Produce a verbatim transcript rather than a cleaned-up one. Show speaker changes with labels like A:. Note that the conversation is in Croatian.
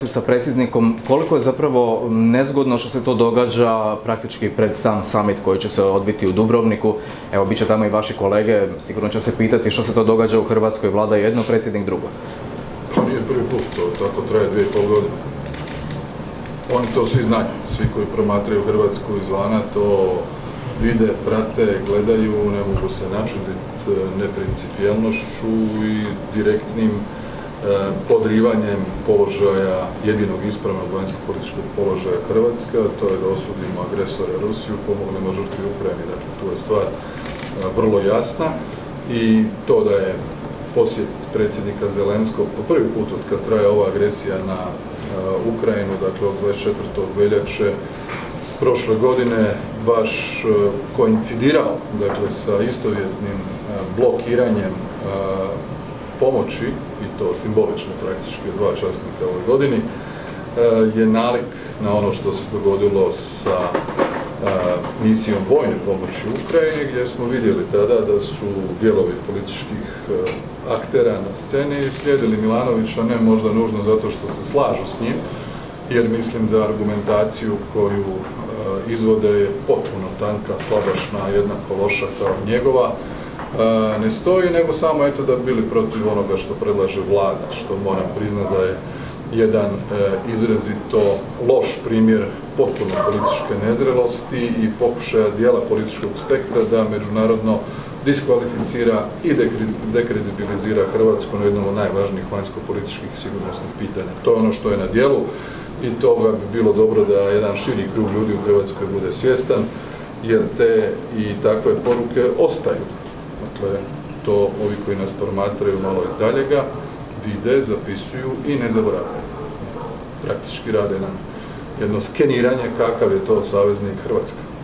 A: sa predsjednikom, koliko je zapravo nezgodno što se to događa praktički pred sam summit koji će se odviti u Dubrovniku. Evo, bit će tamo i vaši kolege, sigurno će se pitati što se to događa u Hrvatskoj, vlada jedno, predsjednik drugo.
B: Pa nije prvi put, to tako traje dvije i pol godine. Oni to svi znaju, svi koji promatraju Hrvatsku izvana to vide, prate, gledaju, ne mogu se načuditi neprincipijelnošću i direktnim podrivanjem položaja jedinog ispravnog vanjsko-političkog položaja Hrvatske, to je da osudimo agresore Rusiju, pomognemo žrtvi Ukrajini. Dakle, tu je stvar vrlo jasna i to da je posjet predsjednika Zelenskog po prvi put od kad traje ova agresija na Ukrajinu, dakle od dvadeset četvrtog veljače prošle godine, baš koincidirao, dakle, sa istovjetnim blokiranjem pomoći, i to simbolično praktički od dva časnika u ovoj godini, je nalik na ono što se dogodilo sa misijom vojne pomoći Ukrajini, gdje smo vidjeli tada da su dijelovi političkih aktera na sceni slijedili Milanovića, ne možda nužno zato što se slažu s njim, jer mislim da argumentaciju koju izvode je potpuno tanka, slabašna, jednako loša kao njegova, ne stoji, nego samo eto da bi bili protiv onoga što predlaže vlada, što moram priznati da je jedan izrazito loš primjer potpuno političke nezrelosti i pokušaja dijela političkog spektra da međunarodno diskvalificira i dekredibilizira Hrvatsku na jednom od najvažnijih vanjsko-političkih sigurnosnih pitanja. To je ono što je na djelu i toga bi bilo dobro da jedan širi krug ljudi u Hrvatskoj bude svjestan, jer te i takve poruke ostaju. Dakle, to ovi koji nas promatraju malo iz daljega vide, zapisuju i ne zaboravljaju. Praktički rade nam jedno skeniranje kakav je to saveznik Hrvatske.